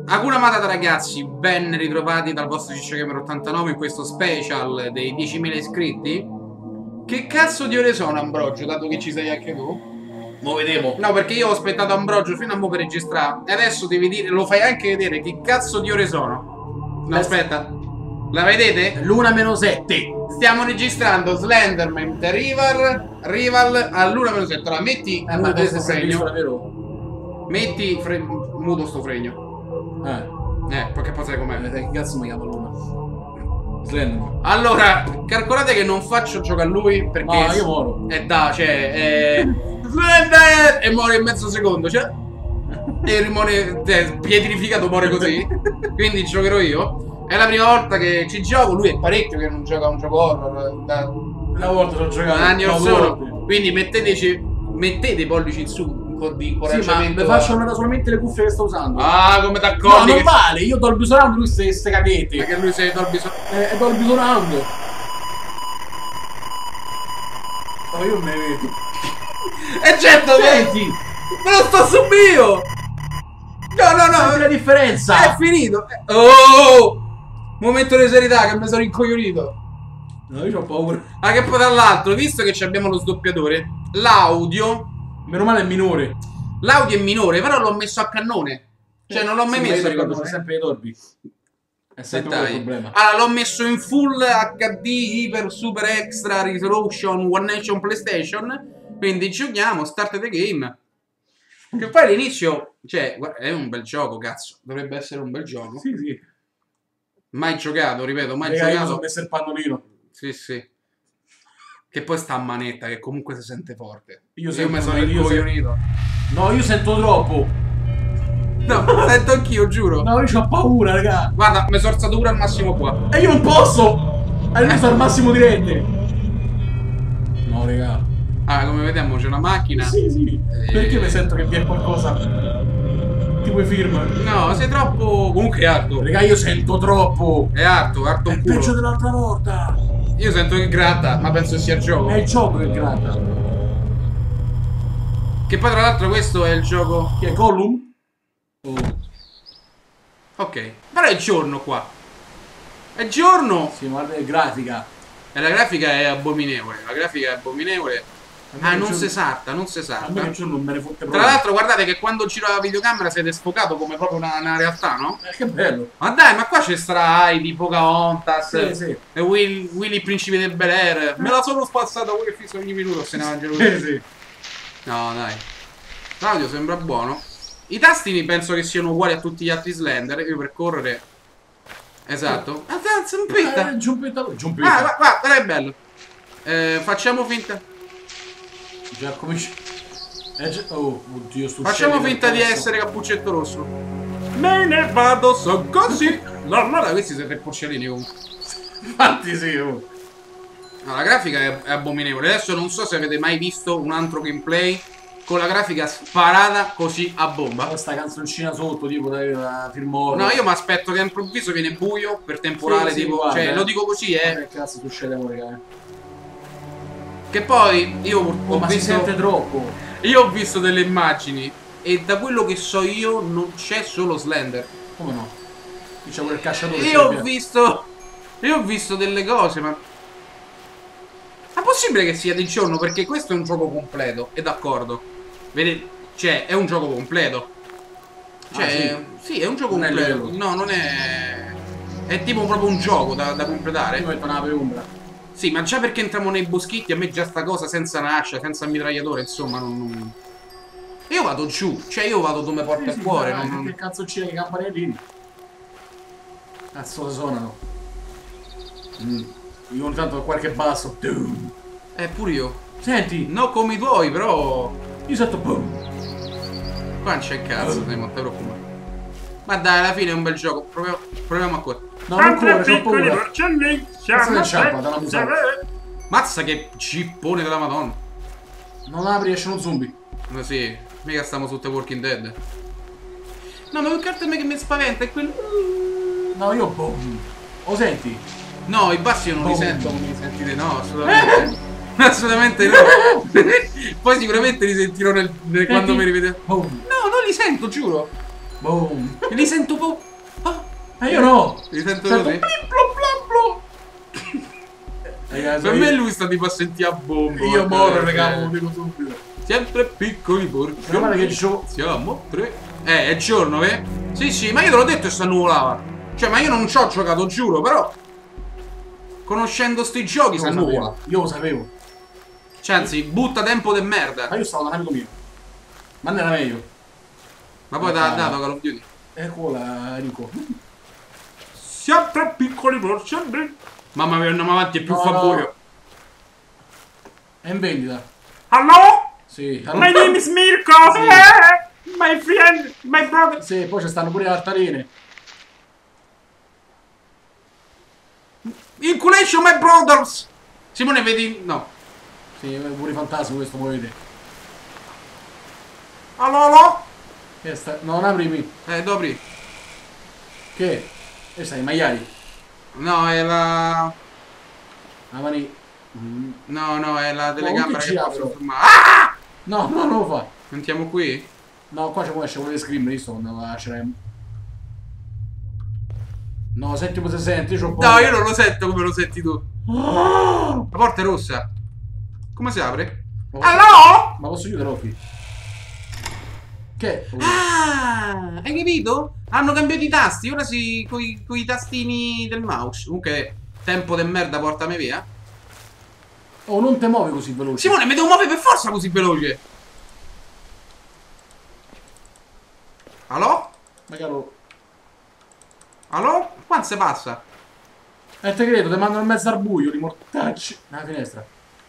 Hakuna Matata ragazzi, ben ritrovati dal vostro CicciaGamer89 in questo special dei 10.000 iscritti. Che cazzo di ore sono, Ambrogio, dato che ci sei anche tu? Mo' vedemo. No, perché io ho aspettato Ambrogio fino a mo' per registrare. E adesso devi dire, lo fai anche vedere che cazzo di ore sono. No, aspetta. La vedete? L'1-7. Stiamo registrando Slenderman The Rival all'1-7. Allora metti muto sto fregno. Metti muto sto fregno. Perché poi sai com'è. Che cazzo mi chiama Luna? Slenderman. Allora, calcolate che non faccio giocare a lui perché... No, io moro. Slender! E muore in mezzo secondo, cioè... E rimane pietrificato, muore così. Quindi giocherò io. È la prima volta che ci gioco, lui è parecchio che non gioca a un gioco horror. Una volta l'ho giocato. Anni or sono. Quindi mettete i pollici in su. Di incoraggiamento. Sì, ma faccio solamente le cuffie che sto usando. Ah, come d'accordo. No, non vale, io Dolby Surround, lui ste caghette. Perché lui sei Dolby Surround. È Dolby Surround. Oh, io me ne vedo. E certo, senti! Me lo sto subito! No. Senti la differenza. È finito. Oh! Momento di serietà che mi sono incoglionito. No, io ho paura. Ah, che poi tra l'altro, visto che abbiamo lo sdoppiatore, l'audio... Meno male è minore. L'audio è minore, però l'ho messo a cannone. Cioè non l'ho mai messo a cannone. Sono sempre i Dolby. È sempre un problema. Allora l'ho messo in full HD, Hyper, Super Extra Resolution, One Nation PlayStation. Quindi giochiamo, start the game. Che poi all'inizio, cioè, è un bel gioco, cazzo. Dovrebbe essere un bel gioco. Sì. Mai giocato, ripeto, mai giocato. Io mi sono messo il pannolino. Sì. Che poi sta a manetta, che comunque si sente forte. Io mi sono incoglionito. No, io sento troppo. No, sento anch'io, giuro. No, io ho paura, raga. Guarda, mi sono alzato pure al massimo qua. E io non posso! Adesso al massimo di rete. No, raga. Ah, come vediamo c'è una macchina. Sì. Perché mi sento che vi è qualcosa? Tipo i film. No, sei troppo... Comunque è alto. Raga, io sento troppo. È alto un culo. È peggio dell'altra volta. Io sento che gratta, ma penso sia il gioco. È il gioco che gratta. Che poi tra l'altro questo è il gioco... Chi è Gollum? Oh. Ok. Però è giorno qua. È giorno! Sì, ma è grafica. E la grafica è abominevole. La grafica è abominevole. Ah, non si salta. A me il giorno non me ne fotte proprio. Tra l'altro guardate che quando giro la videocamera siete sfocato come proprio una realtà, no? Che bello. Ma dai, ma qua c'è Heidi, Pocahontas, Sì. e Willy Principe del Bel Air. Me la sono spazzata pure fisso ogni minuto se ne mangiano. Sì. No, dai. L'audio sembra buono. I tasti penso che siano uguali a tutti gli altri Slender. Io per correre. Esatto. Ah, zampetta. Giumpetta. Ah, guarda, è bello. Facciamo finta. Già cominci. Oh, oddio, Facciamo finta di essere Cappuccetto Rosso. Me ne vado, so così. No, questi sono tre porcellini comunque. Infatti sì, oh. No, la grafica è abominevole. Adesso non so se avete mai visto un altro gameplay con la grafica sparata così a bomba. Questa canzoncina sotto, tipo da film horror. No, io mi aspetto che all'improvviso viene buio per temporale, sì, tipo. guarda, cioè, lo dico così, Che cazzo succede, raga? Che poi io ho ma visto. si sente troppo. Io ho visto delle immagini. E da quello che so io non c'è solo Slender. Come no? Qui c'è quel cacciatore. Io ho visto delle cose, ma... Ma è possibile che sia di giorno? Perché questo è un gioco completo, è d'accordo. Vedete? Cioè, è un gioco completo. Cioè, sì, è un gioco completo. No, non è... È tipo proprio un gioco da completare. Io metto una peombra. Sì, ma già perché entriamo nei boschetti, a me già sta cosa senza un'ascia, senza mitragliatore, insomma, non... Io vado giù, cioè io vado dove porta il cuore, non... Che cazzo c'è i campanelli? Cazzo suonano. Io ogni tanto qualche basso. Pure io. Senti. No come i tuoi, però... Io sento boom. Qua non c'è cazzo, sei molto preoccupato. Ma dai, alla fine è un bel gioco, proviamo a correre. No, non corre, c'ho paura. porcellini, Mazza che cippone della Madonna. Non apri, esce uno zombie. Ma sì, mica stiamo su The Walking Dead. No, ma più che altro a me che mi spaventa è quello... No, io boom. Lo senti? No, i bassi io non li Boom. sento come li sentite, no, assolutamente. Assolutamente no. Poi sicuramente li sentirò quando mi rivedete. Boom. No, non li sento, giuro. Boom. Li sento Ah, Io no. li sento Sento così. blip, blop, blop, blop. Ragazzi, Per me lui sta tipo a sentire a bombo. io morro, raga, lo dico subito. Sempre piccoli porci. Guarda che show. Siamo tre. È giorno, eh? Sì, sì, ma io te l'ho detto e sta nuvolava. Cioè, ma io non ci ho giocato, giuro, però. Conoscendo sti giochi, Io sa lo nuvola. sapevo. Io lo sapevo. Cioè, anzi, butta tempo de Ma merda. io stavo da un amico mio. Ma non era meglio. Ma poi te l'ha dato Call of Duty. Ecco la Rico. Sempre piccoli porci. Mamma mia, andiamo avanti, è più No, fa no. buio. È in vendita. Hello? Sì. My name is Mirko. Sì. My friend, my brother. Sì, poi ci stanno pure le altarine. Inculation, my brothers. Simone, vedi? No. Sì, pure i fantasmi questo puoi vedere. Allora? Che sta... Non apri qui. Dopri. Che? E sai, i maiali. No, è la... La mani... No, no, è la non telecamera ti che gira, posso però. filmare. Ah! No, no, non lo fa. Sentiamo qui? No, qua ci può essere quello di Scream, visto quando la lasceremo. No, senti come si sente, io c'ho No, io non lo sento come lo senti tu. paura. La porta è rossa. Come si apre? Ma Allora? Ma posso chiudere occhi? Che? Ah, hai capito? Hanno cambiato i tasti, ora si... coi tastini del mouse. Comunque, tempo de merda, portami via. Oh, non te muovi così veloce. Simone, mi devo muovere per forza così veloce. Allo? Magari... Allo? Quanto si passa? te credo, ti mandano in mezzo al buio, li mortacci. Nella finestra.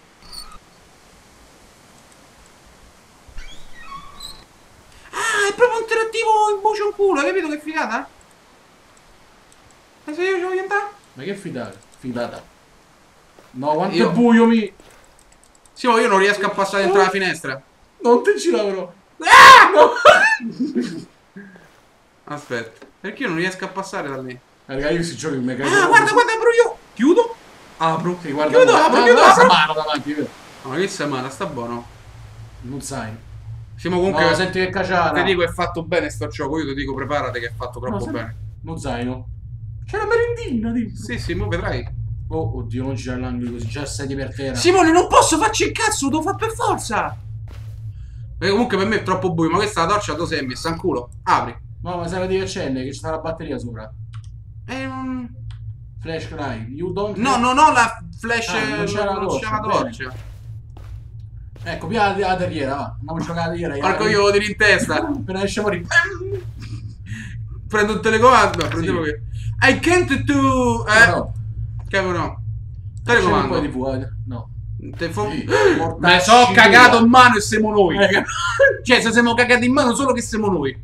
Ah, è proprio interattivo in voce un culo, hai capito che figata? E se io ci voglio andare? Ma che fidata? Fidata. No, quanto Io- è buio mi... Sì, ma io non riesco a passare dentro la finestra. Non ti ci lavoro. Ah! No. Aspetta, perché io non riesco a passare da lì? Raga, io questi giochi mi credo. Ah, guarda, guarda, apro io! Chiudo? Apro. Sì, guarda. Chiudo, apro, Ah, chiudo, no, apro. mano davanti, vero? No, che settimana, sta buono. Non sai. Siamo comunque... No, senti che cacciara. Ti dico è fatto bene sto gioco, io ti dico preparati che è fatto troppo No, bene. Non zaino. C'è la merendina dentro. Sì, sì, mo vedrai. Oh, oddio, non gira l'angolo così, già sei per terra. Simone, non posso farci il cazzo, lo devo fare per forza. Perché comunque per me è troppo buio, ma questa è la torcia dove sei messa in culo. Apri. No, ma sai di accendere che c'è la batteria sopra. Non... Flashlight, you don't... No, non ho la flash, non c'è la non c'è torcia, la torcia. Ecco, via la terriera, va. Andiamo a giocare alla terriera. Porco io lo tiro in testa. Appena esce fuori... Prendo il telecomando, prendevo Sì. che... I can't do... No, Cavolo no. c'è un po' Telecomando. di TV, no. Telefon- Sì, Me mortacci so cagato tua. in mano e siamo noi. Raga. Cioè, se siamo cagati in mano solo che siamo noi.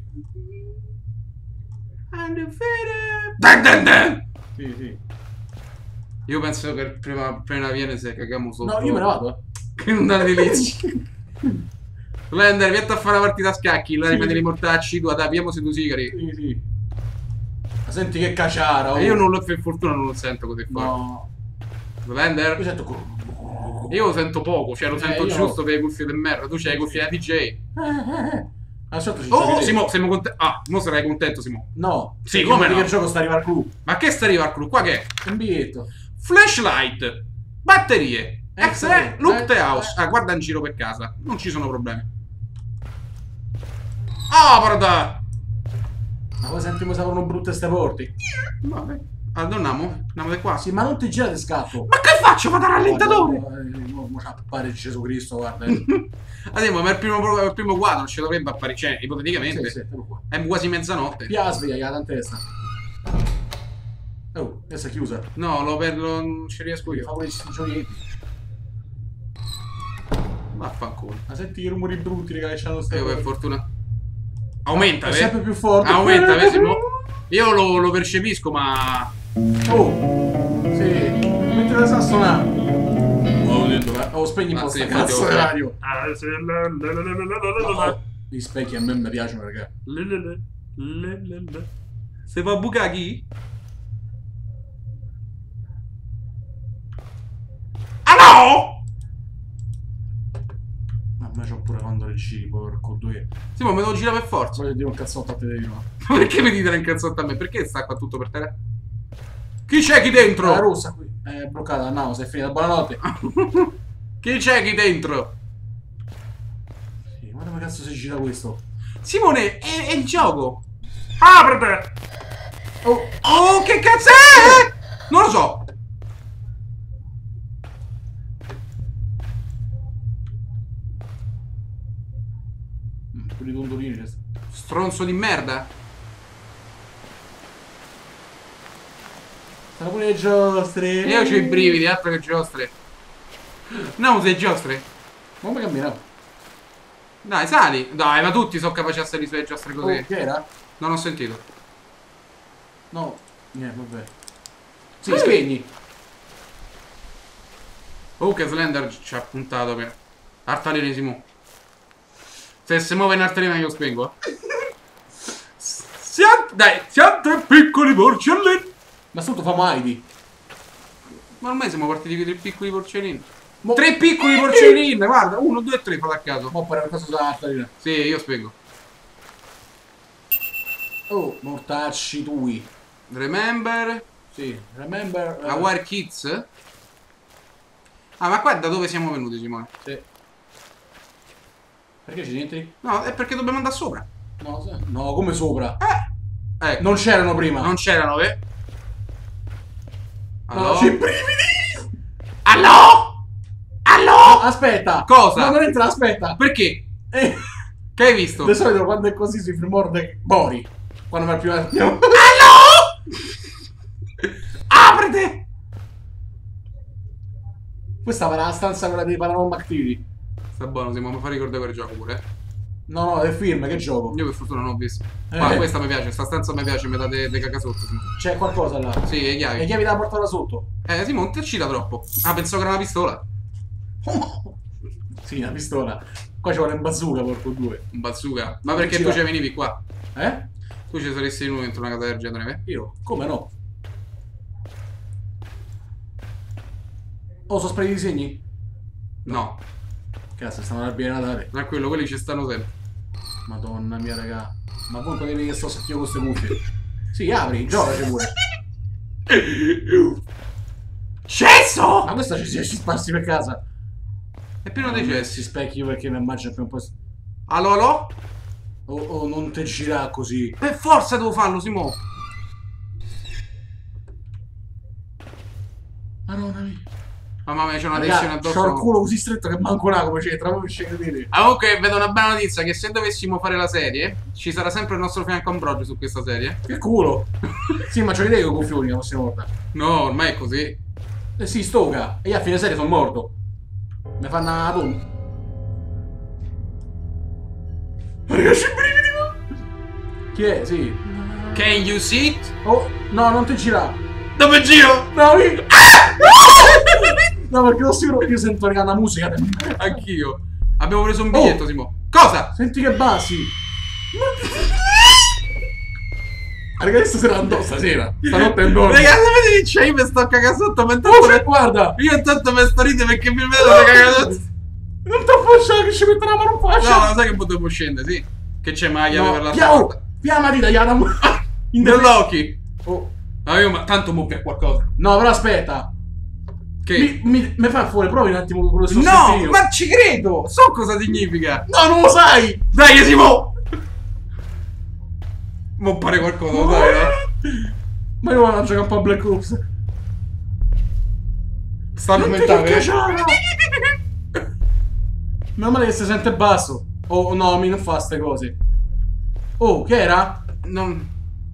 Dun dun dun. Sì, sì. Io penso che appena viene se caghiamo sotto. No, io me ne vado. Che non date lì. Lender, vieni a fare una partita a scacchi. La Sì. rimane di mortacci tua, dai, piamo se tu sigari. Sì, sì. Ma senti che cacciara. Oh. E io non lo, per fortuna non lo sento così forte. No. Io Lender? sento... Io lo sento poco, cioè lo sento io giusto no. per le cuffie del merda. Tu c'hai le cuffie da DJ. Aspetta, ci Oh, giochi te. Simo, siamo contenti. Ah, mo sarai contento, Simo. No. Sì, perché come vedi no? che il gioco sta arrivando al clou. Ma che sta arrivando al clou? Qua che è? Un biglietto. Flashlight, batterie, X-ray, look the house. eh. Ah, guarda in giro per casa, non ci sono problemi. Ah, guarda! Ma poi sentiamo se aprono brutte ste porte. Vabbè, allora andiamo di qua. Sì, ma non ti gira di scatto. Ma che faccio? Vado al rallentatore! Mo c'ha appare Gesù Cristo, guarda. Andiamo, ma il primo quadro non ci dovrebbe apparire, cioè, ipoteticamente. Sì, eccolo qua. È quasi mezzanotte. Pia sveglia la testa. Oh, questa è chiusa. No, non ci riesco Fa io. pure i giochetti. Vaffanculo. Ma senti che rumori brutti, raga, che c'hanno ste Io per cose. fortuna. Aumenta, È vedi? sempre più forte. Aumenta, vedi? Simo? Io lo percepisco, ma... Oh! Sì, mentre la sa suonare. Oh, spegni un po' Sì, sta infatti, cazzo oh, di radio. Ah, Gli specchi a me mi piacciono, raga. Se va a bucare chi? Ah no! Mamma c'ho pure quando le giri, porco due. Sì, ma me lo gira per forza. Voglio dire un cazzotto a te di no. Perché mi dite un cazzotto a me? Perché sta qua tutto per terra? Chi c'è qui dentro? La rossa qui. È bloccata, no, sei finita. Buonanotte. Chi c'è qui dentro? Sì, guarda come cazzo si gira questo. Simone, è il gioco. Aprite! Oh, Oh, che cazzo è? Non lo so. quelli dondolini. Stronzo di merda. Stanno pure le giostre. Io c'ho i brividi, altro che giostre. No, sei giostre. Ma come cammina? Dai, sali. Dai, ma tutti sono capaci a salire sulle giostre così. Oh, che era? Non ho sentito. No, niente, vabbè. Sì, spegni. Oh, che Slender ci ha puntato per Artalinesimo. Se si muove in Artalina io spengo. Dai, siamo tre piccoli porcellini. Ma sotto famo Heidi. Ma ormai siamo partiti con tre piccoli porcellini. Mo... Tre piccoli porcellini, guarda, 1, 2, 3, fate a caso. Mo per cosa sulla Artalina. Sì, io spengo. Oh, mortacci tui. Remember. Sì, remember. Our kids. Ah, ma qua da dove siamo venuti, Simone? Sì. Perché ci rientri? No, è perché dobbiamo andare sopra. No, no, come sopra? Ecco. Non c'erano prima. Non c'erano, No, c'è i brividi. Allò? Allò? Aspetta. Cosa? No, non entra, aspetta. Perché? Che hai visto? Di solito quando è così sui primordi mori. Quando va il primo attimo. Allò? Aprite! Questa era la stanza quella dei Paranormal Activity. Sta buono, Simone, mi fa ricordare quel gioco pure. No, no, è film, che gioco? Io per fortuna non ho visto. Ma questa mi piace, sta stanza mi piace, mi dà dei cagasotto. C'è qualcosa là. Sì, le chiavi. Le chiavi da portare da sotto. Simone, ti eccita troppo. Ah, pensavo che era una pistola. Sì, una pistola. Qua ci vuole un bazooka, porco due. Un bazooka. Ma perché tu ci venivi qua? Eh? Tu ci saresti venuto dentro una casa del genere? Io? Come no? Oh, sono spariti i disegni? No. Cazzo, stanno all'albero di Natale. Tranquillo, quelli ci stanno sempre. Madonna mia, raga. Ma voi potevi che sto settino con queste cuffie? Sì, apri, giocaci pure. Cesso! Ma questa ci spassi per casa. È pieno dei Si cessi. specchi perché mi immagino più un po'. Allo, allo? Oh, non te gira così. Per forza devo farlo, Simo. Madonna mia. Mamma mia, c'è una Raga, tensione addosso. c'ho il culo così stretto che manco là come c'entra, come ci credete. Ah, comunque vedo una bella notizia, che se dovessimo fare la serie, ci sarà sempre il nostro fianco Ambrogio su questa serie. Che culo. Sì, ma c'ho l'idea che con Fiori la prossima volta. No, ormai è così. Eh sì, stoga. E io a fine serie sono morto. Mi fanno una tomba. Ragazzi, brividi. Chi è? Sì. Can you sit? Oh, no, non ti gira. Dove giro? No, no, perché lo sicuro io sento raga, una musica. Anch'io. Abbiamo preso un biglietto, Simo. Cosa? Senti che bassi. Raga, adesso sarà andò stasera. Stanotte è andò. Ragazzi, vedi che c'è? Io mi sto cagando sotto, ma intanto Oh, guarda. io intanto mi sto ridendo perché mi vedo cagando sotto. Non ti affacciare che ci mette la mano in faccia. No, ma sai che potevo scendere, sì. Che c'è mai chiave per la Piamo, porta. piama di tagliata. Nell'occhio. Oh. Ah, io ma tanto muovia qualcosa. No, però aspetta. Che? Mi fa fuori, provi un attimo quello che sto No, sentendo. ma ci credo. So cosa significa. No, non lo sai. Dai, Simo. Mo pare qualcosa, lo sai, Ma io vado a giocare un po' a Black Ops. Stanno Che aumentando. cacciara. Meno male che si sente basso. Oh no, mi non fa ste cose. Oh, che era? Non...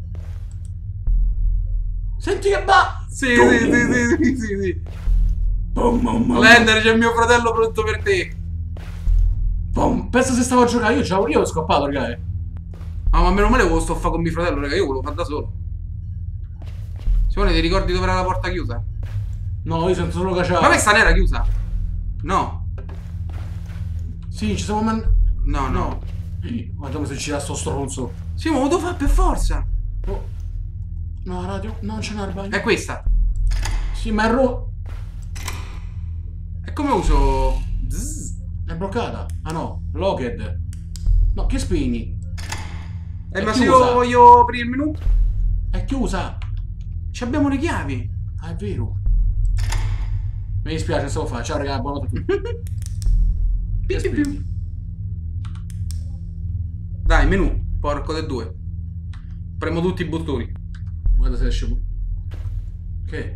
Senti che va. Sì, sì. Lender, c'è mio fratello pronto per te. Pensa se stavo a giocare, io ho scappato, raga. Ah, ma meno male che lo sto a fare con mio fratello, raga, io volevo fare da solo. Simone, ti ricordi dove era la porta chiusa? No, io sento solo cacciare. Ma questa n'era chiusa? No. Sì, ci siamo No. Guarda come se ci dà sto stronzo. Sì, ma lo devo fare per forza. Oh. No, radio, non c'è una bagno. È questa. Sì, ma è E come uso... Zzz. È bloccata. Ah no, locked. No, che spegni? È Ma se chiusa. io voglio aprire il menu? È chiusa. Ci abbiamo le chiavi. Ah, è vero. Mi dispiace, stavo fare. Ciao raga, buonanotte a tutti. Che spegni? Dai, menu. Porco del due. Premo tutti i bottoni. Guarda se esce. Che?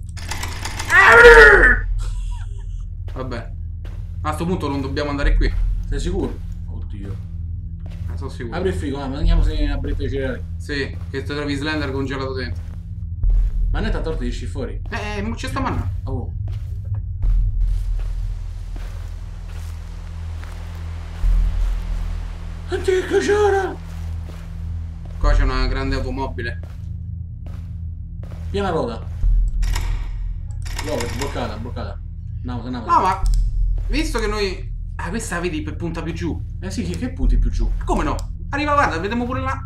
Vabbè. A sto punto non dobbiamo andare qui. Sei sicuro? Oddio. Sono sicuro. Apri il frigo, ma andiamo se a bretta i cereali. Sì, che ti trovi Slender congelato dentro. Ma non è tanto esci fuori. Mo ci sta manna. Oh. Antica c'era! Qua c'è una grande automobile. Piena ruota. Dove? Bloccata, bloccata. No, No, ma visto che noi... Ah, questa la vedi per punta più giù. Eh sì, che punti più giù? Come no? Arriva, guarda, vediamo pure là.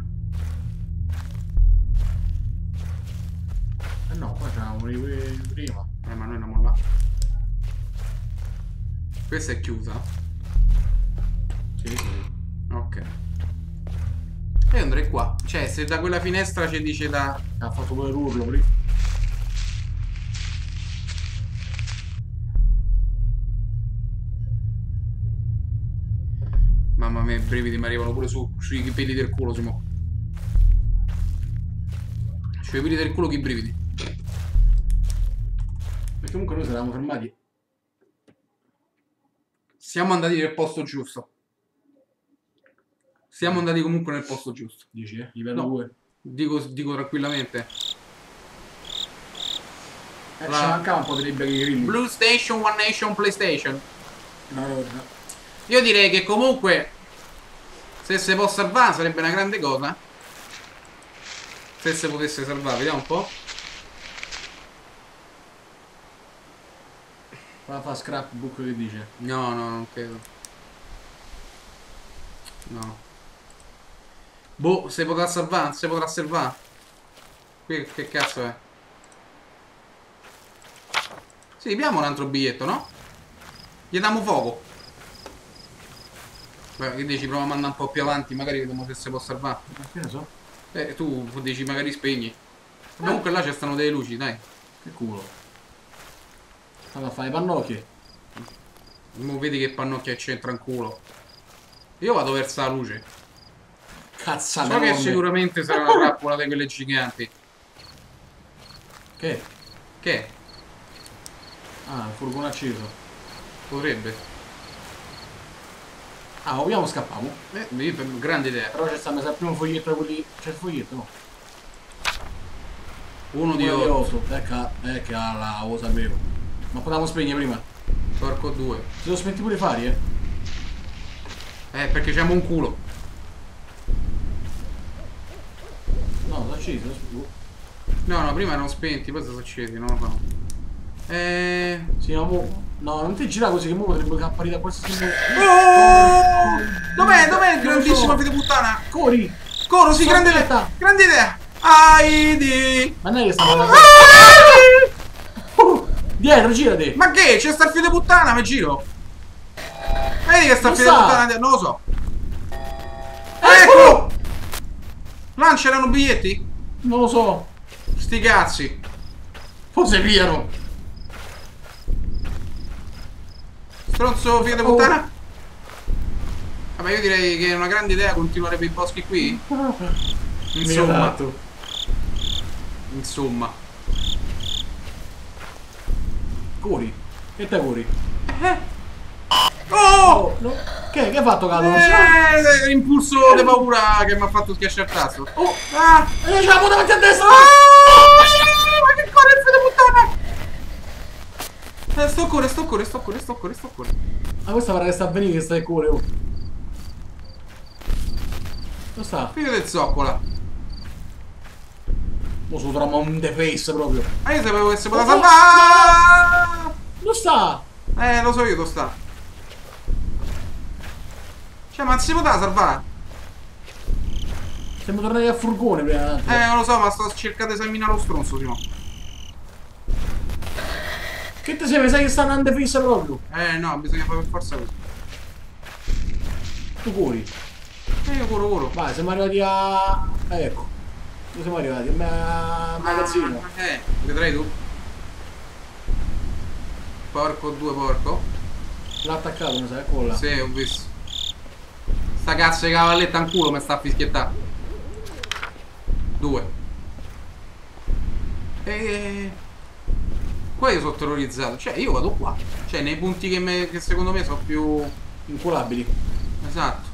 Eh no, qua c'era prima. Ma noi andiamo là. Questa è chiusa. Sì, sì. Ok. E io andrei qua. Cioè, se da quella finestra ci dice da... Ha fatto pure l'urlo prima. Mamma mia, i brividi mi arrivano pure sui peli del culo, Simo. Sui peli del culo che i brividi. Perché comunque noi eravamo fermati. Siamo andati nel posto giusto. Siamo andati comunque nel posto giusto. Dici, livello No. 2. Dico tranquillamente. Ci mancava un po' dei beghi grilli. Blue Station, One Nation, PlayStation. No, no, no. Io direi che comunque se si può salvare sarebbe una grande cosa. Se si potesse salvare, vediamo un po'. Fa scrapbook che dice. No, non credo. No. Boh, se potrà salvare, se potrà salvare. Qui che cazzo è? Sì, abbiamo un altro biglietto, no? Gli diamo fuoco. Beh, che dici, prova a mandare un po' più avanti, magari vediamo se si può salvare. Ma che ne so? Tu dici magari spegni. Comunque là ci stanno delle luci, dai. Che culo. Vado a fare le pannocchie. Mo vedi che pannocchia c'entra in culo. Io vado verso la luce. Cazzate. So che sicuramente sarà una trappola di quelle giganti. Che? Che? Ah, il furgone acceso. Potrebbe. Ah, vogliamo scappiamo? Grande idea. Però c'è sta messa il primo foglietto da quelli. C'è il foglietto, no? Uno di 8. Ecco la lo sapevo. Ma potevamo spegnere prima. Porco 2. Se lo spenti pure i fari, eh? Perché c'abbiamo un culo. No, sono accesi, No, prima erano spenti, poi sono accesi, non lo so. Sì, ma no, non ti gira così che mo potrebbe capare da qualsiasi. Oh! Dov'è? Dov'è il Non lo grandissimo so. figlio di puttana? Corri! Coro, sì, grande idea! Aspetta. Grande idea! Aidi! Ma non è che sta andando. Dietro, girati! Ma che? C'è sta il figlio di puttana, mi giro! Vedi che sta il Non figlio di sa. puttana? Non lo so. Eccolo! Ecco! Là c'erano biglietti? Non lo so. Sti cazzi! Forse piano. Stronzo figlio di Oh. puttana? Vabbè, io direi che è una grande idea continuare per i boschi qui. Insomma. Insomma. Corri. Che te corri? Oh! No. Che hai fatto, Cato? L'impulso di paura che mi ha fatto schiacciare il tasto. Oh! Ah! C'è la davanti a destra! Ma che corre il figlio di puttana! Sto corre. Ma questa pare che sta a venire, che sta in cuore, oh. Dove sta? Figlio del zoccola. Mo su trama un the face proprio. Ma io sapevo che si poteva Oh, salvare. Dove sta? Lo so io dove sta. Cioè, ma non si poteva salvare. Siamo tornati al furgone prima. Non lo so, ma sto cercando di esaminare lo stronzo, Simo. Che te sei? Mi sai che sta andando the face proprio? No, bisogna fare per forza così. Tu curi. Io curo. Vai, siamo arrivati a... ecco. Dove siamo arrivati? A magazzino. Vedrai tu. Porco 2 porco. L'ha attaccato, mi sa, eccolo là. Sì, ho visto. Sta cazzo di cavalletta in culo mi sta a fischiettare. 2. Qua io sono terrorizzato. Cioè io vado qua. Cioè nei punti che secondo me sono più inculabili. Esatto.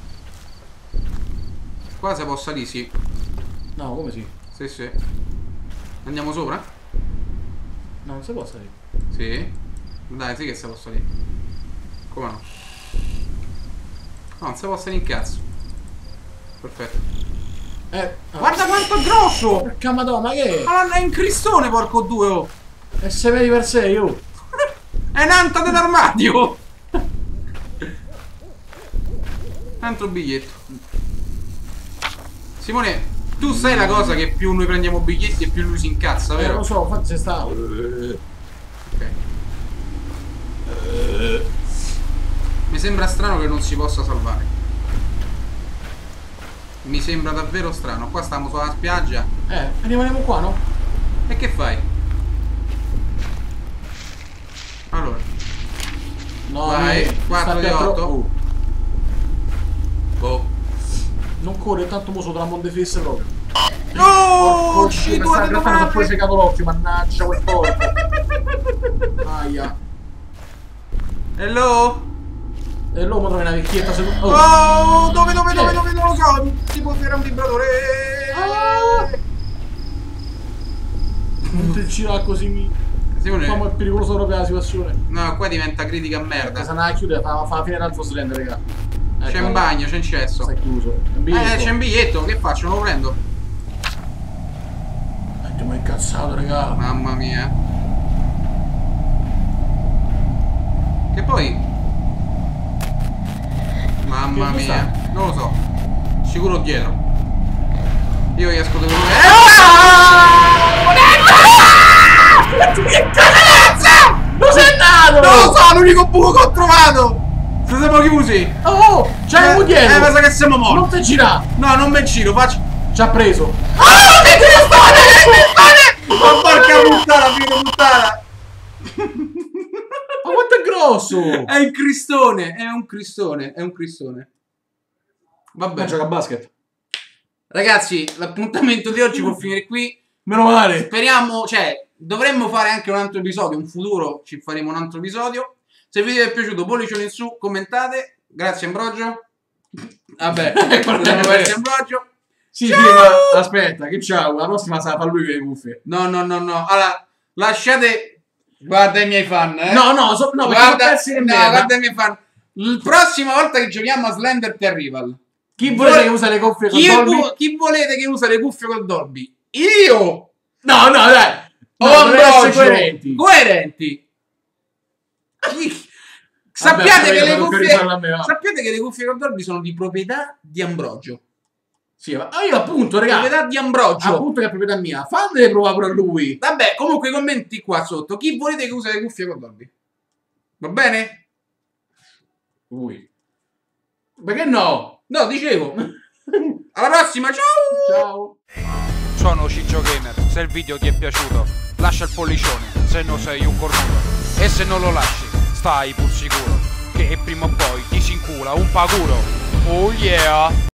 Qua si può salire, sì. No, come sì? Sì, sì. Andiamo sopra? No, non si può salire. Sì. Dai, sì che si può salire. Come no? No, non si può salire in cazzo. Perfetto. Guarda quanto è grosso! Porca madonna, ma che è? Ma è un cristone, porco 2, oh! È 6 per 6, oh! È un'anta dell'armadio! Un altro biglietto. Simone, tu sai la cosa che più noi prendiamo biglietti e più lui si incazza, vero? Lo so, infatti c'è stato. Ok. Mi sembra strano che non si possa salvare. Mi sembra davvero strano. Qua stiamo sulla spiaggia. Rimaniamo qua, no? E che fai? Allora. No, vai, 4 di 8. Boh. Non corre, tanto mo sotto la Mondefisse proprio. No! Mi sta grattando, poi secato l'occhio, mannaggia quel porco. Aia. Hello? E l'uomo trova una vecchietta seduta. Oh, dove non lo so. Tipo era un vibratore. Non ti girare così. Simone. Come è pericoloso proprio la situazione. No, qua diventa critica a merda. Se non la chiude, fa la fine d'altro slender, raga. C'è un bagno, c'è un cesso. Sta chiuso. C'è un biglietto, che faccio? Non lo prendo? Andiamo incazzato, raga. Mamma mia. Che poi? Mamma mia. Non lo so. Sicuro dietro. Io riesco da dove... Che cazzo! Non sei nato! Non lo so, l'unico buco che ho trovato! Se siamo chiusi! Oh! C'è un dietro! Mi sa che siamo morti! Non ti gira! No, non me giro, faccio... Ci ha preso! Oh! Mi cristone! Ma porca puttana, figlio puttana! Ma quanto è grosso! È un cristone, è un cristone, è un cristone. Vabbè. Gioca a basket. Ragazzi, l'appuntamento di oggi può finire qui. Meno male. Speriamo, cioè, dovremmo fare anche un altro episodio, in futuro ci faremo un altro episodio. Se il video vi è piaciuto, pollicione in su, commentate. Grazie Ambrogio. Vabbè, grazie Ambrogio. Sì, sì, ma aspetta, che ciao, la prossima sarà lui che le cuffie. No. Allora, lasciate... Guarda i miei fan, No, guarda i miei fan. La prossima volta che giochiamo a Slender Terrival. Chi volete che usa le cuffie con Dolby? Chi volete che usa le cuffie con Dolby? Io! No, dai! O Ambrogio! Coerenti! Sappiate che le cuffie con Dolby sono di proprietà di Ambrogio. Sì, ma io appunto, ragazzi. Proprietà di Ambrogio. Appunto che è proprietà mia. Fatele provare pure a lui. Vabbè, comunque commenti qua sotto. Chi volete che usa le cuffie con Dolby? Va bene? Lui. Perché no? No, dicevo. Alla prossima, ciao! Ciao! Sono Ciccio Gamer, se il video ti è piaciuto lascia il pollicione, se no sei un cornuto. E se non lo lasci, stai pur sicuro che prima o poi ti si incula un paguro. Oh yeah!